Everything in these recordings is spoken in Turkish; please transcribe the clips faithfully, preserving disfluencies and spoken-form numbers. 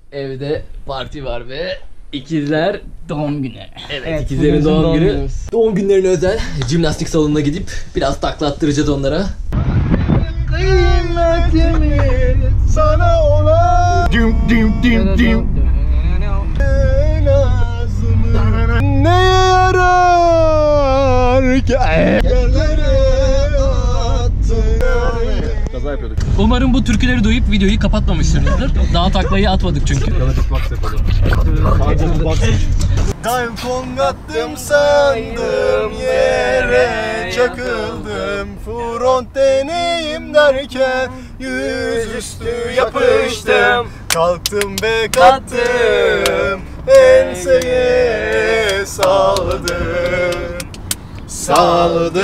Evde parti var ve ikizler doğum günü. Evet, evet ikizlerin doğum, doğum günü. Günümüz. Doğum günlerine özel jimnastik salonuna gidip biraz takla attıracağız onlara. Kıymetimi sana olan dim dim dim dim. Ne yarar ki kaza yapıyorduk. Umarım bu türküleri duyup videoyu kapatmamışsınızdır. Daha taklayı atmadık çünkü. Dive kong attım sandım yere çakıldım. Front deneyim derken yüzüstü yapıştım. Kalktım ve kattım enseye saldım. Saldım.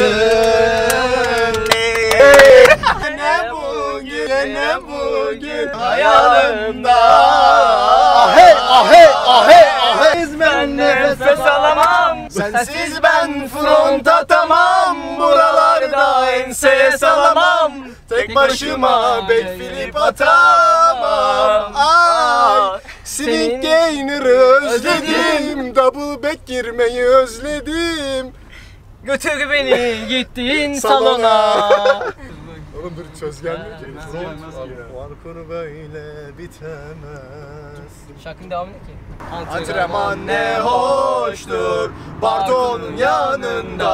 Ne bugün ne bugün hayalimde. Ahey ahey ahey ahey. Ben nefes alamam. Sensiz ben front atamam. Buralarda enseye salamam. Tek başıma backflip atamam. Ay, Sneak Gainer'ı özledim. Double back girmeyi özledim. Götür beni gittiğin salona. Oğlum dur söz gelmiyor ki. Parkur böyle bitemez. Şarkının devamı ne ki? Antrenman ne hoştur Barton'un yanında.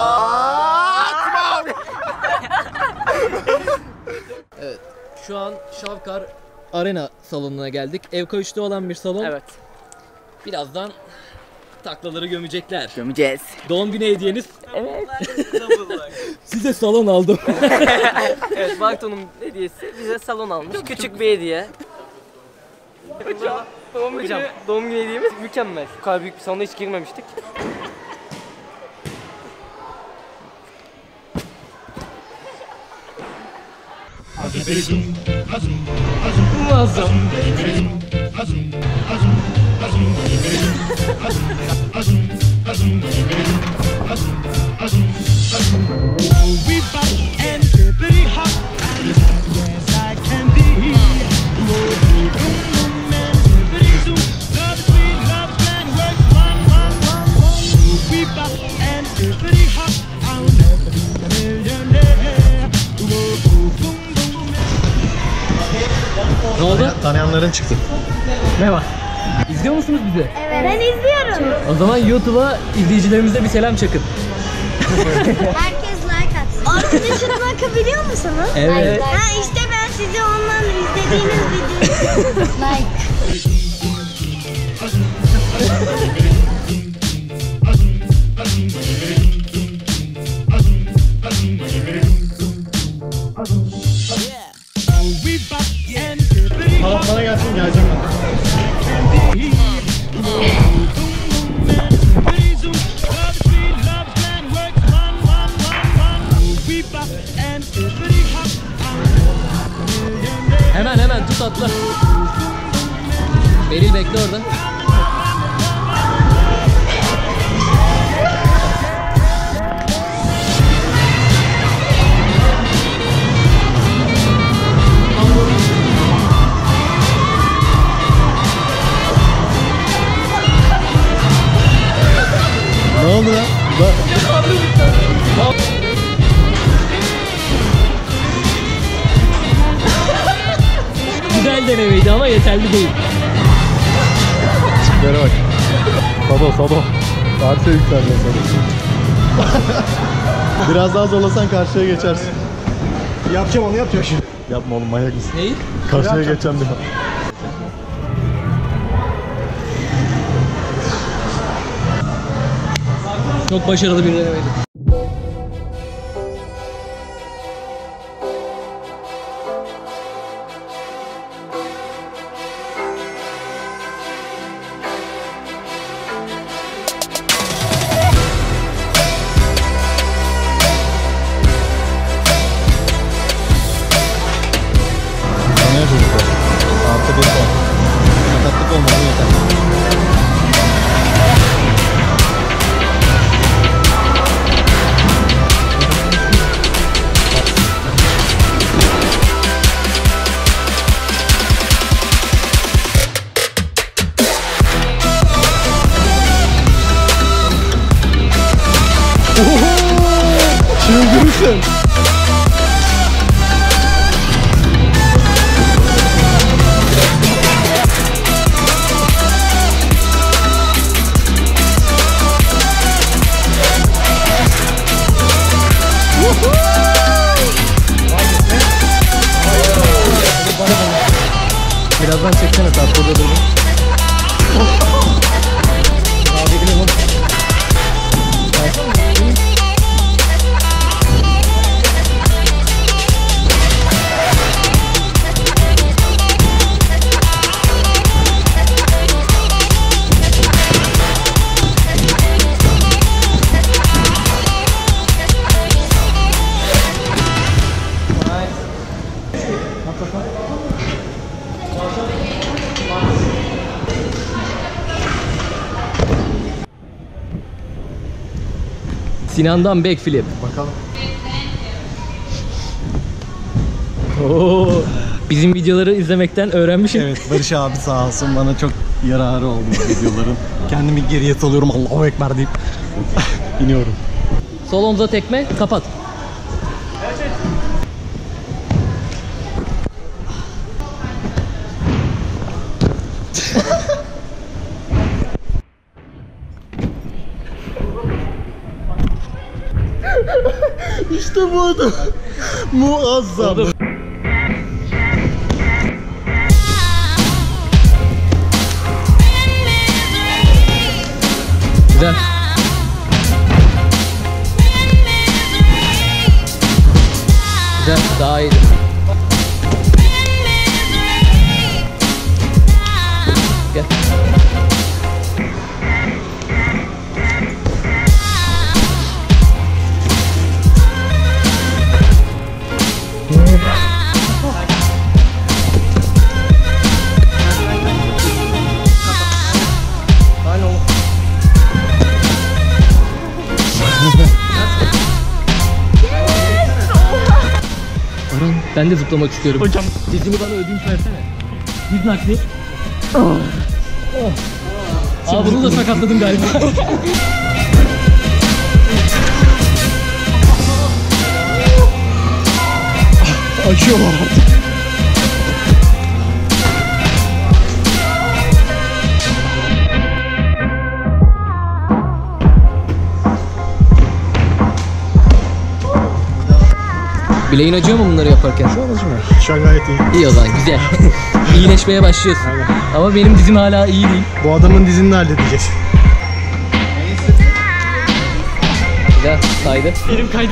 Evet, şu an Şavkar Arena salonuna geldik. Evka üçte olan bir salon. Evet. Birazdan taklaları gömecekler. Gömeceğiz. Doğum günü hediyeniz. Evet. Size salon aldım. Evet, Barton'un hediyesi bize salon almış. Küçük bir hediye. Hocam, doğum günü, Hocam, doğum günü hediyemiz mükemmel. Bu kadar büyük bir salona hiç girmemiştik. Muazzam. Ne oldu? Tanıyanların çıktı. Ne var? İzliyor musunuz bizi? Evet. Ben izliyorum. O zaman YouTube'a izleyicilerimize bir selam çakın. Herkes like atsın. Arkadaşın like'ı biliyor musunuz? Evet. Like. Ha işte ben sizi ondan izlediğiniz videoyu like. Bana, bana gelsin geleceğim ben. Hemen hemen tut atla. Beril bekle orada. Ne oldu lan? Güzel denemeydi ama yeterli değil. Tiplere bak. Sado sado. Karşıya yükseleceksin sado. Biraz daha zorlasan karşıya geçersin. Yapacağım onu yapacağım şimdi. Yapma oğlum manyak mısın? Neyi? Karşıya geçeceğim diyor. Çok başarılı bir denemeydi. Ne çocuklar? Artı bir puan. Sakatlık olmadı yeter. Yaşasın. Birazdan çeksene sen burada durdun. Abi gidelim oğlum. Sinan'dan backflip. Bakalım. Oo, bizim videoları izlemekten öğrenmişim. Evet, Barış abi sağ olsun bana çok yararı oldu bu videoların. Kendimi geriye salıyorum, Allahu Ekber deyip iniyorum. Sol omza tekme, kapat. İşte bu adam. Muazzam. Oldu. Güzel. Güzel, daha iyiydi. Gel. Aran, ben de zıplamak istiyorum. Hocam. Dizimi bana ödünç versene. Diz nakli. Oh. Oh. Aa, bunu da sakatladım galiba. Acıyorlar artık. Bileğin acıyor mu bunları yaparken? Şu an acımıyor. Şu an gayet iyi. İyi o zaman, güzel. İyileşmeye başlıyorsun. Aynen. Ama benim dizim hala iyi değil. Bu adamın dizini halledeceğiz. Güzel, kaydı. Elim kaydı.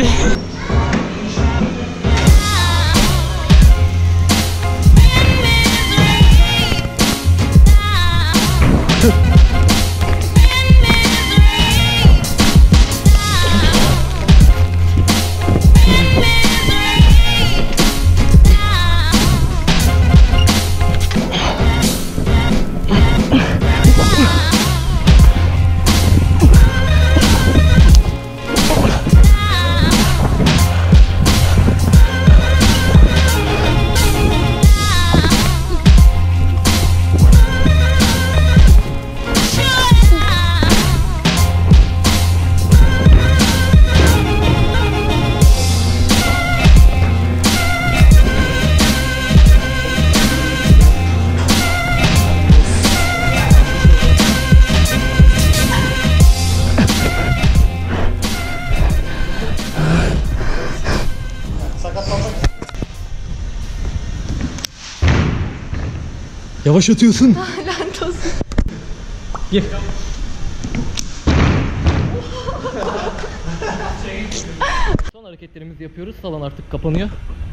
Yavaş atıyorsun. Lanet olsun. Gir. Son hareketlerimizi yapıyoruz. Salon artık kapanıyor.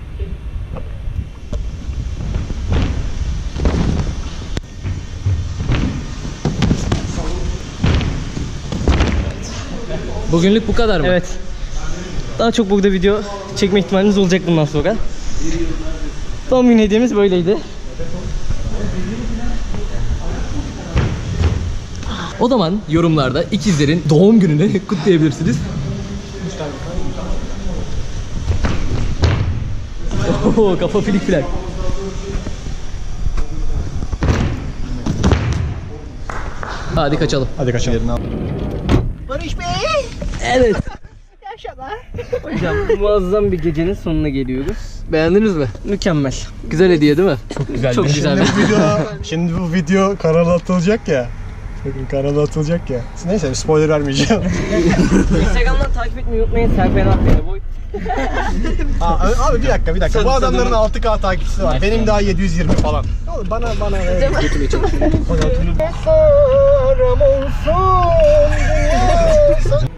Bugünlük bu kadar mı? Evet. Daha çok burada video çekme ihtimaliniz olacak bundan sonra. Doğum günü hediyemiz böyleydi. O zaman yorumlarda ikizlerin doğum gününü kutlayabilirsiniz. Oho, kafa filik filak. Hadi kaçalım. Hadi kaçalım. Evet. Hocam muazzam bir gecenin sonuna geliyoruz. Beğendiniz mi? Mükemmel. Güzel hediye değil mi? Çok güzel. Çok güzel. Şimdi bu video, şimdi bu video kanala atılacak ya. Bakın kanala atılacak ya. Neyse spoiler vermeyeceğim. Instagram'dan takip etmeyi unutmayın. Serpen Akbey'e boy. Aa, abi bir dakika bir dakika. Sen- Bu sen adamların onu- altı K takipçisi var. Benim daha yedi yüz yirmi falan. Oğlum bana bana ver. Götüme çek.